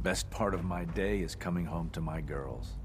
Best part of my day is coming home to my girls.